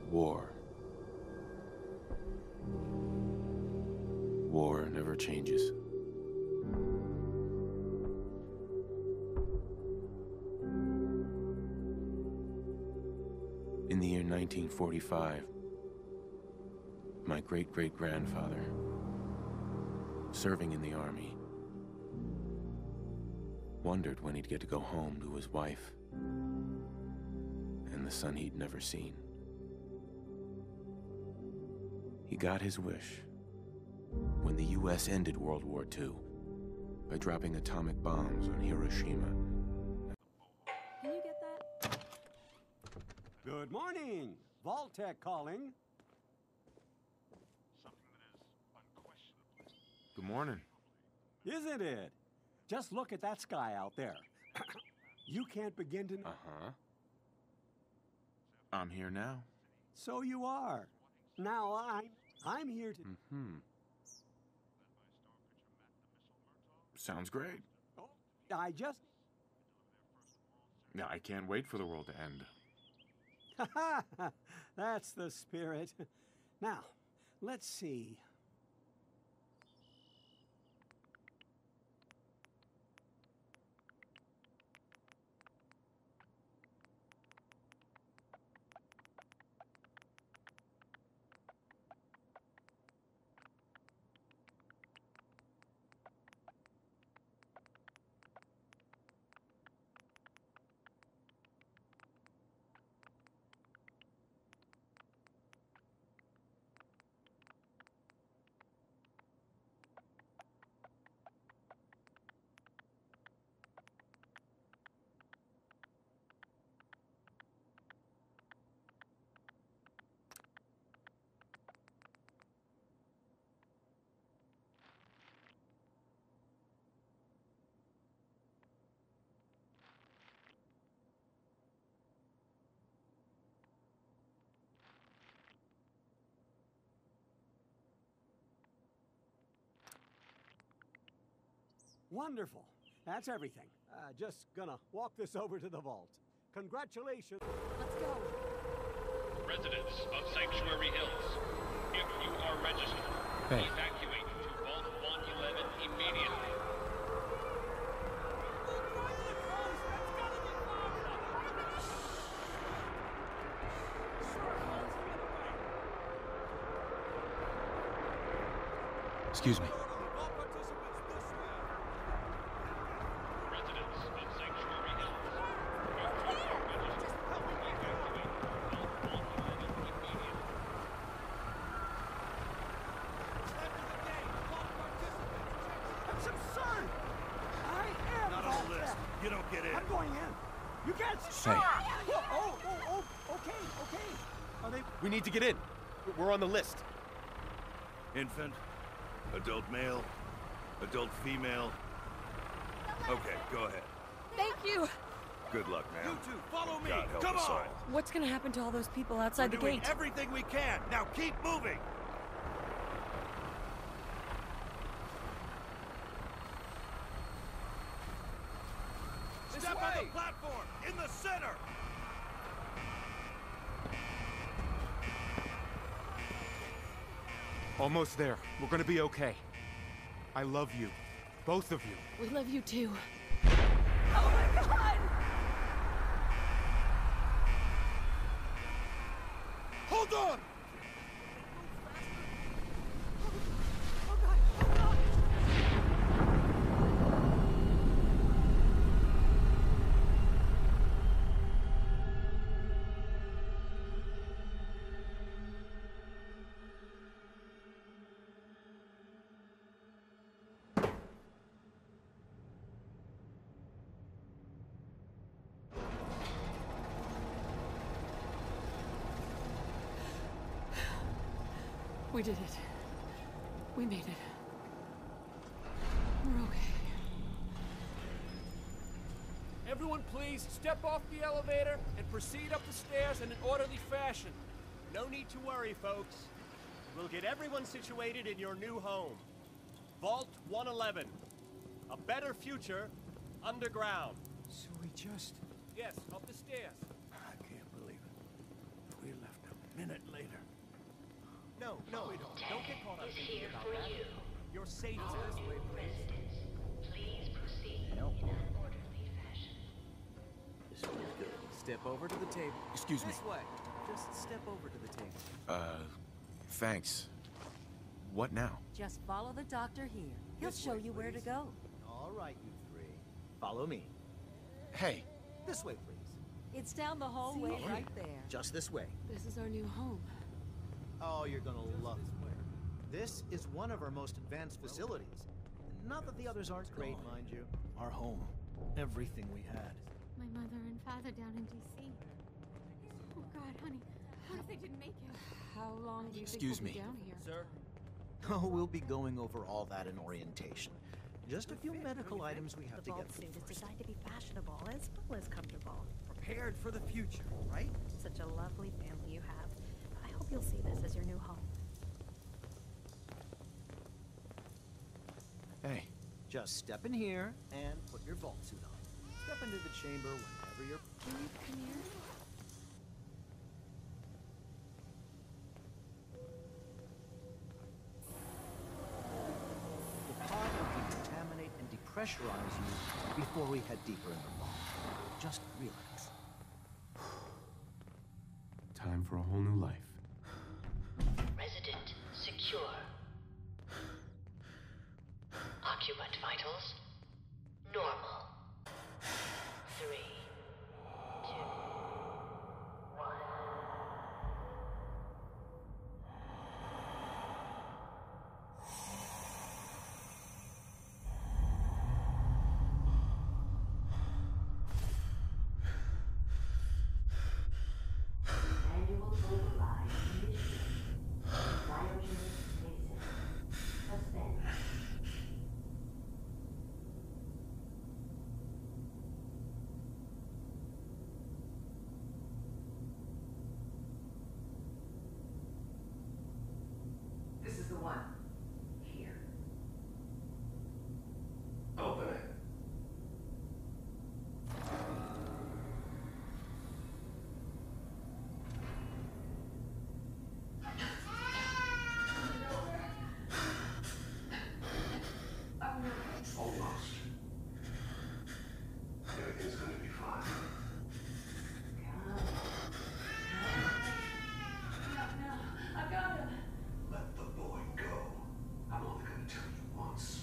War. War never changes. In the year 1945, my great-great-grandfather, serving in the army, wondered when he'd get to go home to his wife and the son he'd never seen. He got his wish when the US ended World War II by dropping atomic bombs on Hiroshima. Can you get that? Good morning! Vault-Tec calling. Good morning. Isn't it? Just look at that sky out there. You can't begin to... Uh-huh. I'm here now. So you are. Now I'm here to... Mm-hmm. Sounds great. Oh, I just... Yeah, I can't wait for the world to end. Ha ha! That's the spirit. Now, let's see. Wonderful. That's everything. Just gonna walk this over to the vault. Congratulations. Let's go. Residents of Sanctuary Hills, if you are registered, Hey. evacuate to Vault 111 immediately. Excuse me. Residents of Sanctuary Hills, if you are registered, evacuate to Vault 111 immediately. That's absurd! I am Not on the Vault-Tec. list. You don't get in. I'm going in. You can't... Say. Okay. Are they... We need to get in. We're on the list. Infant, adult male, adult female. Okay, go ahead. Thank you. Good luck, man. You two, follow me. God help Come us on. all. What's gonna happen to all those people outside We're the doing gate? everything we can. Now keep moving. Step on the platform in the center. Almost there. We're gonna be okay. I love you. Both of you. We love you too. Oh my god! Hold on. We did it. We made it. We're okay. Everyone please step off the elevator and proceed up the stairs in an orderly fashion. No need to worry, folks. We'll get everyone situated in your new home. Vault 111. A better future underground. So we just... Yes, up the stairs. I can't believe it. If we left a minute No, we don't. Don't get caught up thinking about that. You're safe this way, please. Please proceed in No. an orderly fashion. This feels good. Step over to the table. Excuse me. This way. Just step over to the table. Thanks. What now? Just follow the doctor here. He'll This show way, you where to please. go. All right, you three. Follow me. Hey, This way, please. It's down the hallway Follow me. right there. Just this way. This is our new home. Oh, you're gonna love it. This is one of our most advanced facilities. Not that the others aren't great, mind you. Our home. Everything we had. My mother and father down in D.C. Oh, God, honey. What if they didn't make it? How long do you Excuse think we'll me. be down here? Sir? Oh, we'll be going over all that in orientation. Just a few medical items we have to get through suit is first. designed to be fashionable as well as comfortable. Prepared for the future, right? Such a lovely family you have. I hope you'll see this as your new home. hey. Just step in here and put your vault suit on. Step into the chamber whenever you're... Can you come here? The pod will decontaminate and depressurize you before we head deeper in the vault. Just relax. Time for a whole new life. Resident secure. Occupant vitals normal. 3, 2, 1. Manual override initiated. Cryogenic stasis. Suspend. This is the one. Here. Open it. Almost. Everything's gonna be fine. I got him. Let the boy go. I'm only gonna tell you once.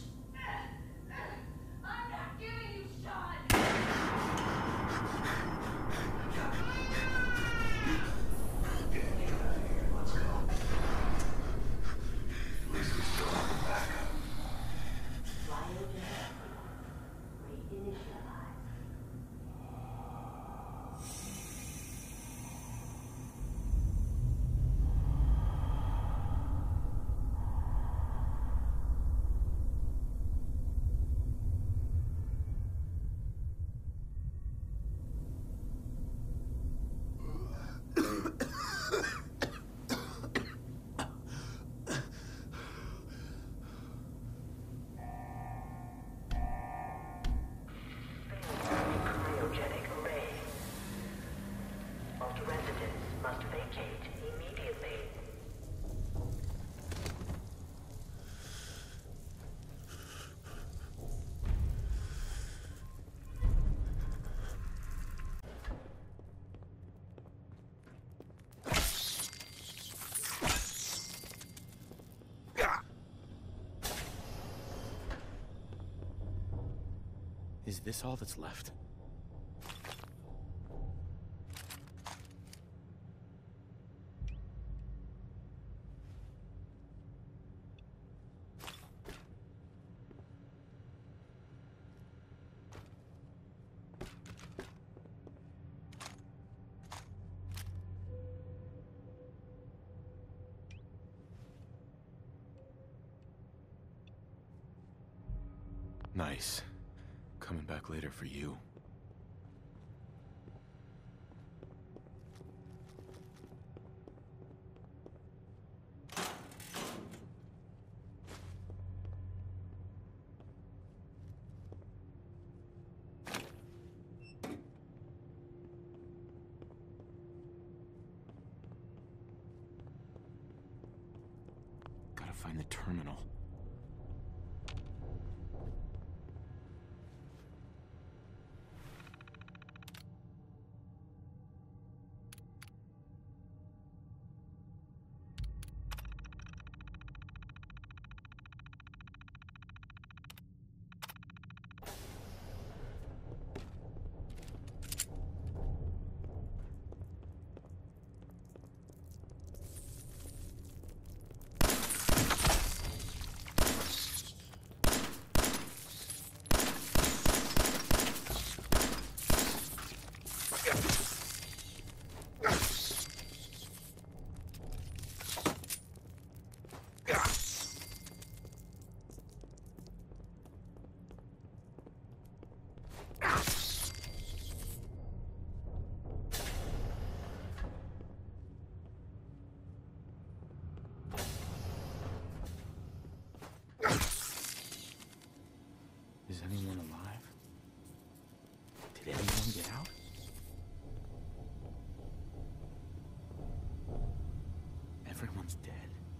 I'm not giving you Sean. Get out of here. Let's go. At least we still have a backup. Cryogenic reinitialized. Cryogenic array. Most residents must vacate immediately. Is this all that's left? Nice. Coming back later for you. find the terminal. Is anyone alive? Did anyone get out? Everyone's dead.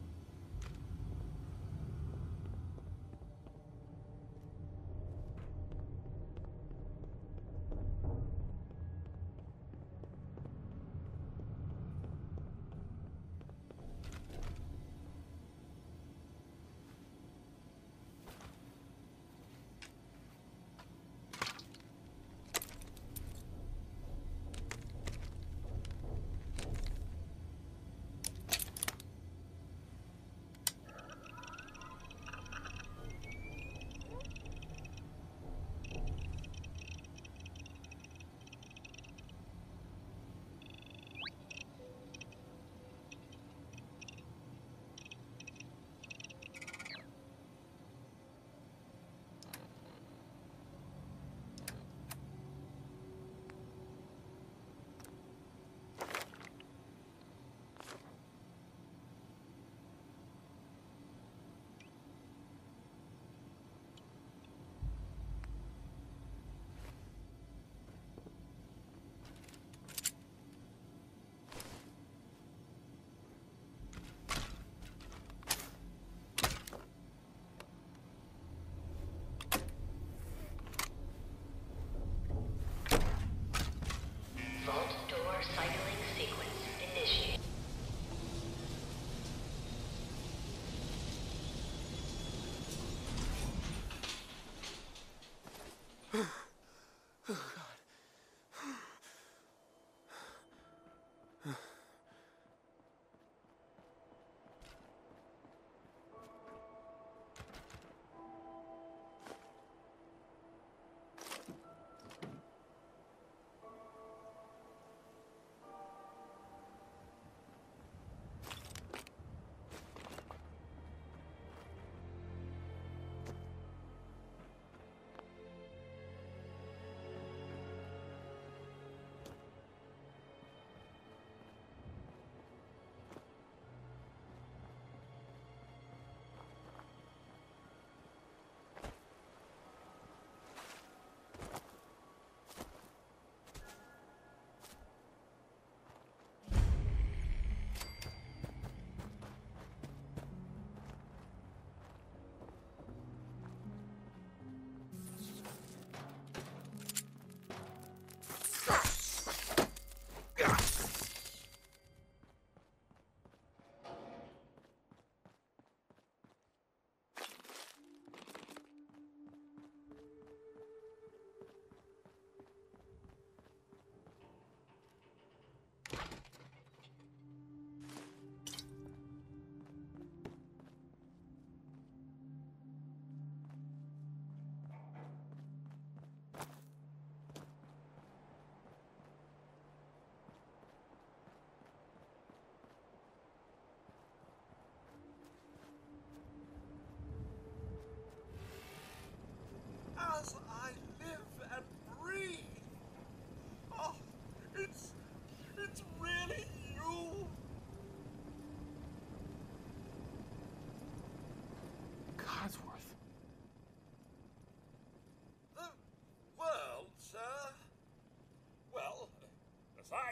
Vault door cycling sequence initiated.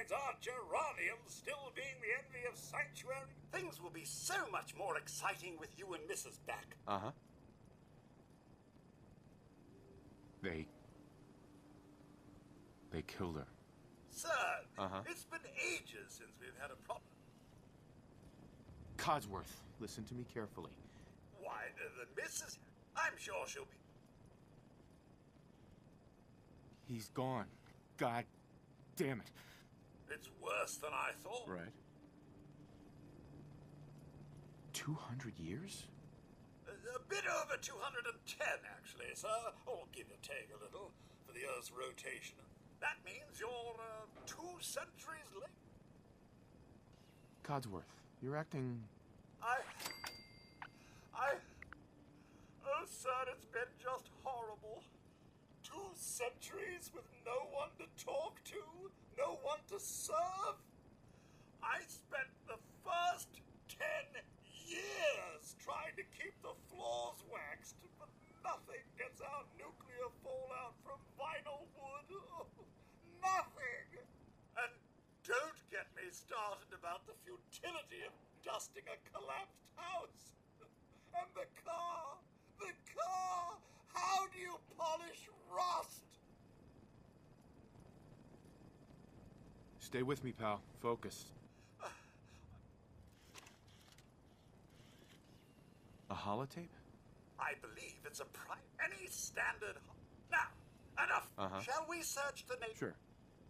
Besides, our geraniums still being the envy of Sanctuary. Things will be so much more exciting with you and Mrs. back. Uh-huh. They killed her. Sir, it's been ages since we've had a problem. Codsworth, listen to me carefully. Why, the Mrs. I'm sure she'll be... He's gone. God damn it. It's worse than I thought. Right. 200 years? A bit over 210, actually, sir. Or give or take a little, for the Earth's rotation. That means you're 2 centuries late. Codsworth, you're acting... Oh, sir, it's been just horrible. 2 centuries with no one to talk to, no one to serve. I spent the first 10 years trying to keep the floors waxed, but nothing gets out nuclear fallout from vinyl wood. Oh, nothing! And don't get me started about the futility of dusting a collapsed house. And the car! How do you polish rust? Stay with me, pal. Focus. A holotape? I believe it's a any standard... Now, enough. Shall we search the nation? Sure.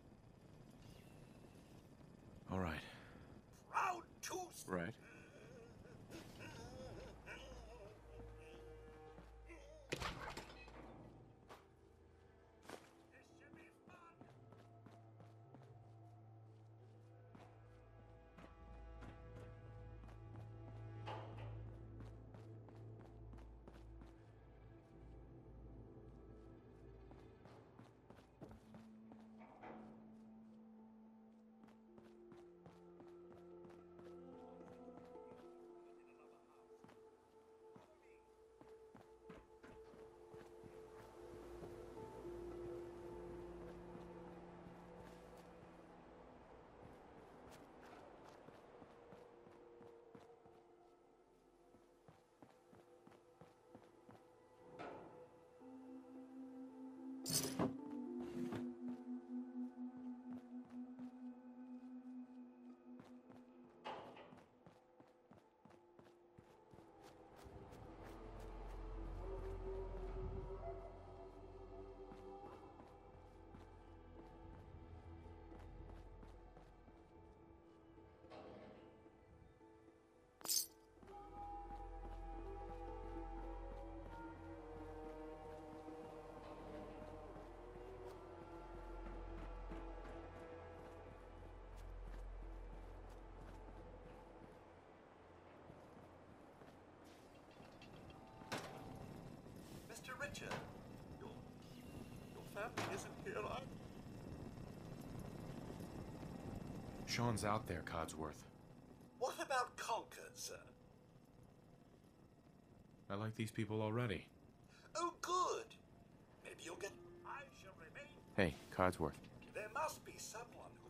All right. Proud to... Right. Mr. Richard, your family isn't here either. Sean's out there, Codsworth. What about Concord, sir? I like these people already. Oh, good. Maybe you'll get... I shall remain... Hey, Codsworth. There must be someone